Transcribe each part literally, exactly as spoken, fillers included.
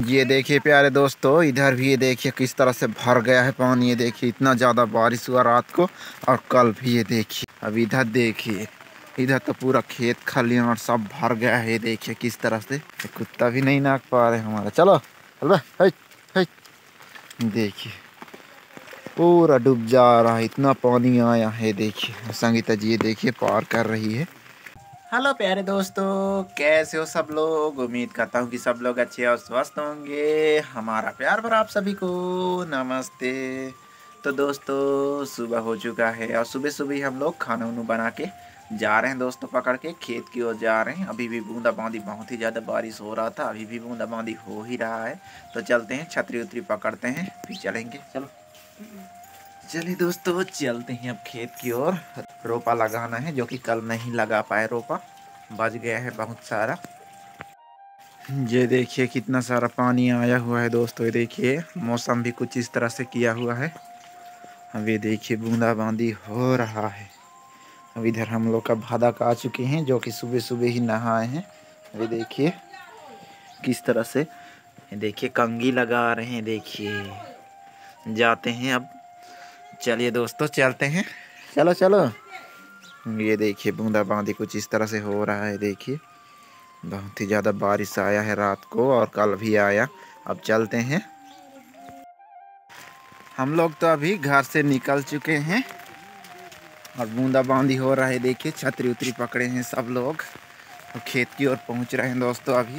ये देखिए प्यारे दोस्तों, इधर भी ये देखिए किस तरह से भर गया है पानी। ये देखिए इतना ज़्यादा बारिश हुआ रात को और कल भी। ये देखिए अब इधर देखिए, इधर तो पूरा खेत खलियान और सब भर गया है। ये देखिए किस तरह से, कुत्ता भी नहीं नाक पा रहे हमारा। चलो चलो है, है। देखिए पूरा डूब जा रहा है, इतना पानी आया है। देखिए संगीता जी ये देखिए पार कर रही है। हेलो प्यारे दोस्तों, कैसे हो सब लोग। उम्मीद करता हूँ कि सब लोग अच्छे और स्वस्थ होंगे। हमारा प्यार भरा आप सभी को नमस्ते। तो दोस्तों सुबह हो चुका है और सुबह सुबह हम लोग खाना वाना बना के जा रहे हैं दोस्तों, पकड़ के खेत की ओर जा रहे हैं। अभी भी बूंदाबांदी, बहुत ही ज़्यादा बारिश हो रहा था, अभी भी बूंदाबांदी हो ही रहा है। तो चलते हैं, छतरी उतरी पकड़ते हैं फिर चलेंगे। चलो चलिए दोस्तों चलते हैं अब खेत की ओर। रोपा लगाना है जो कि कल नहीं लगा पाए, रोपा बच गया है बहुत सारा। ये देखिए कितना सारा पानी आया हुआ है दोस्तों। ये देखिए मौसम भी कुछ इस तरह से किया हुआ है। अब ये देखिए बूंदाबांदी हो रहा है। अब इधर हम लोग का भादक आ चुके हैं जो कि सुबह सुबह ही नहाए हैं। ये देखिए किस तरह से, ये देखिए कंघी लगा रहे हैं। देखिए जाते हैं अब। चलिए दोस्तों चलते हैं, चलो चलो। ये देखिए बूंदाबांदी कुछ इस तरह से हो रहा है। देखिए बहुत ही ज़्यादा बारिश आया है रात को और कल भी आया। अब चलते हैं। हम लोग तो अभी घर से निकल चुके हैं और बूंदाबांदी हो रहा है। देखिए छतरी उतरी पकड़े हैं सब लोग और खेत की ओर पहुंच रहे हैं दोस्तों अभी।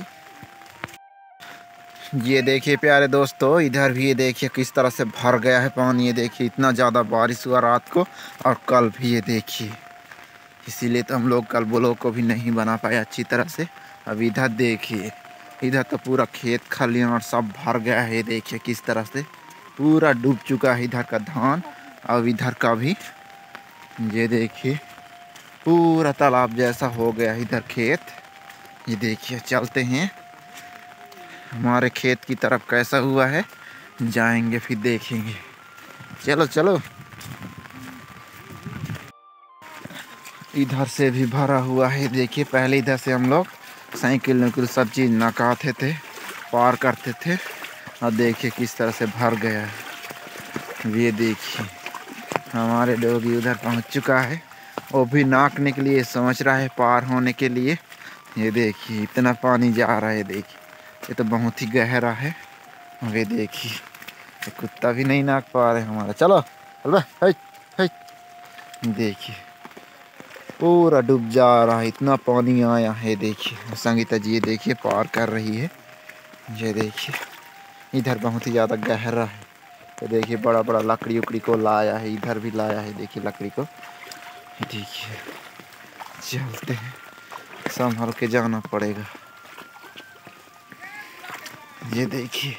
ये देखिए प्यारे दोस्तों, इधर भी ये देखिए किस तरह से भर गया है पानी। ये देखिए इतना ज़्यादा बारिश हुआ रात को और कल भी। ये देखिए इसीलिए तो हम लोग कल ब्लॉग को भी नहीं बना पाए अच्छी तरह से। अब इधर देखिए, इधर तो पूरा खेत खलियान और सब भर गया है। देखिए किस तरह से पूरा डूब चुका है इधर का धान। अब इधर का भी ये देखिए पूरा तालाब जैसा हो गया है इधर खेत। ये देखिए चलते हैं हमारे खेत की तरफ कैसा हुआ है, जाएंगे फिर देखेंगे। चलो चलो। इधर से भी भरा हुआ है। देखिए पहले इधर से हम लोग साइकिल नकुल सब चीज़ नकाते थे, पार करते थे। और देखिए किस तरह से भर गया है। ये देखिए हमारे डोगी उधर पहुंच चुका है, वो भी नाकने के लिए सोच रहा है पार होने के लिए। ये देखिए इतना पानी जा रहा है। देखिए ये तो बहुत ही गहरा है। वे देखिए ये कुत्ता भी नहीं नाक पा रहे हमारा। चलो चलो है, है। देखिए पूरा डूब जा रहा है, इतना पानी आया है। देखिए संगीता जी ये देखिए पार कर रही है। ये देखिए इधर बहुत ही ज़्यादा गहरा है। तो देखिए बड़ा बड़ा लकड़ी उकड़ी को लाया है, इधर भी लाया है। देखिए लकड़ी को, देखिए चलते हैं, संभल के जाना पड़ेगा। ये देखिए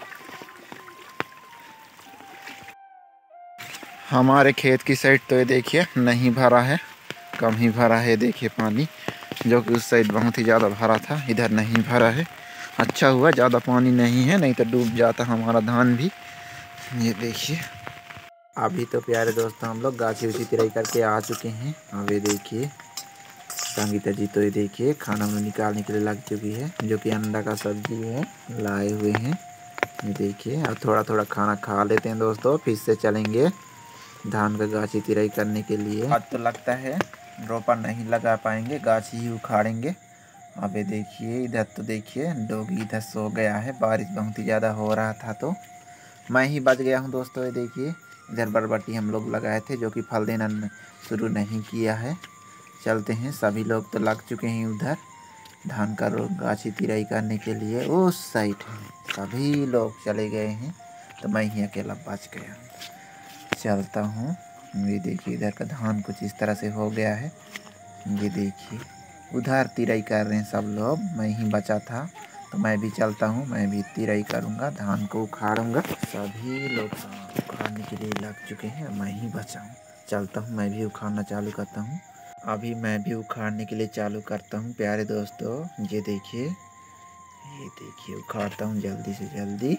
हमारे खेत की साइड तो ये देखिए नहीं भरा है, कम ही भरा है। देखिए पानी जो कि उस साइड बहुत ही ज़्यादा भरा था, इधर नहीं भरा है। अच्छा हुआ ज़्यादा पानी नहीं है, नहीं तो डूब जाता हमारा धान भी। ये देखिए अभी तो प्यारे दोस्तों हम लोग गाछी उछी तिराई करके आ चुके हैं। अब ये देखिए संगीता जी तो ये देखिए खाना में निकालने के लिए लग चुकी है, जो कि अंडा का सब्जी है लाए हुए हैं। ये देखिए अब थोड़ा थोड़ा खाना खा लेते हैं दोस्तों, फिर से चलेंगे धान का गाछी तिराई करने के लिए। आज तो लगता है रोपा नहीं लगा पाएंगे, गाछी ही उखाड़ेंगे। अब ये देखिए इधर तो देखिए डोगी इधर सो गया है, बारिश बहुत ही ज़्यादा हो रहा था तो मैं ही बच गया हूँ दोस्तों। ये देखिए इधर बरबट्टी हम लोग लगाए थे जो कि फल देना शुरू नहीं किया है। चलते हैं, सभी लोग तो लग चुके हैं उधर धान का गाछी तिराई करने के लिए। उस साइड सभी लोग चले गए हैं तो मैं ही अकेला बच गया। चलता हूँ। ये देखिए इधर का धान कुछ इस तरह से हो गया है। ये देखिए उधर तिराई कर रहे हैं सब लोग, मैं ही बचा था तो मैं भी चलता हूँ, मैं भी तिराई करूँगा, धान को उखाड़ूँगा। सभी लोग उखाड़ने के लिए लग चुके हैं, मैं ही बचा हूँ। चलता हूँ मैं भी उखाड़ना चालू करता हूँ। अभी मैं भी उखाड़ने के लिए चालू करता हूँ प्यारे दोस्तों। ये देखिए, ये देखिए उखाड़ता हूँ जल्दी से जल्दी।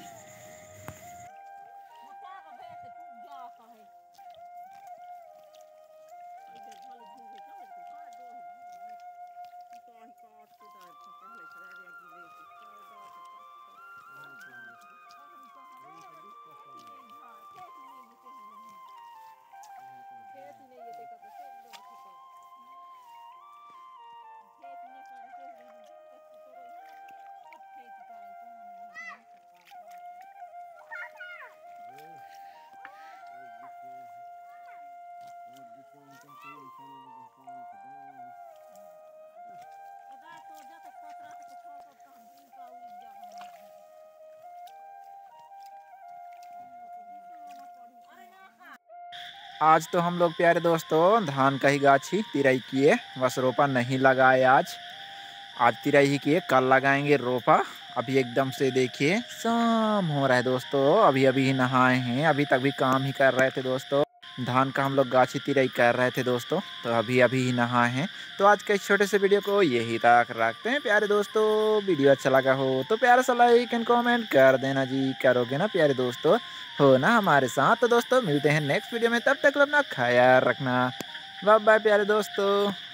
आज तो हम लोग प्यारे दोस्तों धान का ही गाछी तिराई किए, बस रोपा नहीं लगाए आज। आज तिराई ही किए, कल लगाएंगे रोपा। अभी एकदम से देखिए शाम हो रहा है दोस्तों, अभी अभी ही नहाए हैं, अभी तक भी काम ही कर रहे थे दोस्तों। धान का हम लोग गाछी तिराई कर रहे थे दोस्तों, तो अभी अभी ही नहाए हैं। तो आज के इस छोटे से वीडियो को यही तक रखते हैं प्यारे दोस्तों। वीडियो अच्छा लगा हो तो प्यारा सा लाइक एंड कमेंट कर देना जी, करोगे ना प्यारे दोस्तों, हो ना हमारे साथ। तो दोस्तों मिलते हैं नेक्स्ट वीडियो में, तब तक अपना ख्याल रखना। बाय बाय प्यारे दोस्तों।